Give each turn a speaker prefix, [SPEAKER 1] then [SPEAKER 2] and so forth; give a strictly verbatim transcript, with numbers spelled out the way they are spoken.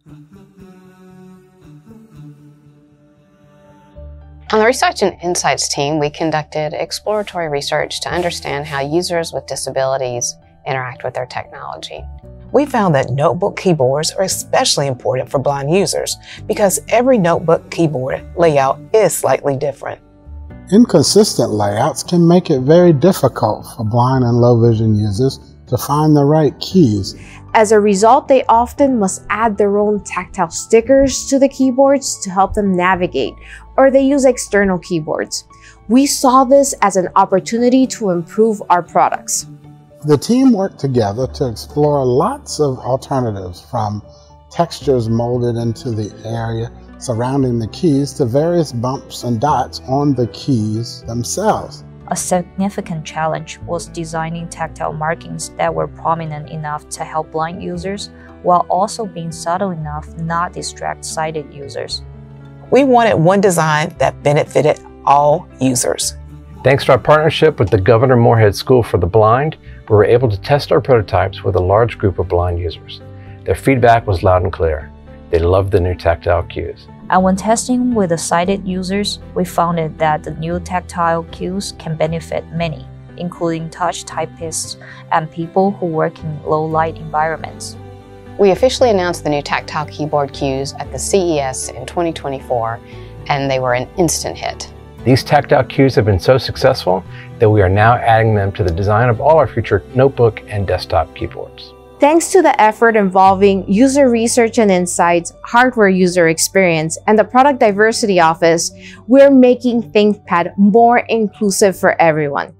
[SPEAKER 1] On the Research and Insights team, we conducted exploratory research to understand how users with disabilities interact with their technology.
[SPEAKER 2] We found that notebook keyboards are especially important for blind users because every notebook keyboard layout is slightly different.
[SPEAKER 3] Inconsistent layouts can make it very difficult for blind and low vision users to find the right keys.
[SPEAKER 4] As a result, they often must add their own tactile stickers to the keyboards to help them navigate, or they use external keyboards. We saw this as an opportunity to improve our products.
[SPEAKER 3] The team worked together to explore lots of alternatives, from textures molded into the area surrounding the keys to various bumps and dots on the keys themselves.
[SPEAKER 5] A significant challenge was designing tactile markings that were prominent enough to help blind users, while also being subtle enough not to distract sighted users.
[SPEAKER 2] We wanted one design that benefited all users.
[SPEAKER 6] Thanks to our partnership with the Governor Moorhead School for the Blind, we were able to test our prototypes with a large group of blind users. Their feedback was loud and clear. They loved the new tactile cues.
[SPEAKER 5] And when testing with the sighted users, we found it that the new tactile cues can benefit many, including touch typists and people who work in low-light environments.
[SPEAKER 1] We officially announced the new tactile keyboard cues at the C E S in twenty twenty-four, and they were an instant hit.
[SPEAKER 6] These tactile cues have been so successful that we are now adding them to the design of all our future notebook and desktop keyboards.
[SPEAKER 4] Thanks to the effort involving user research and insights, hardware user experience, and the Product Diversity Office, we're making ThinkPad more inclusive for everyone.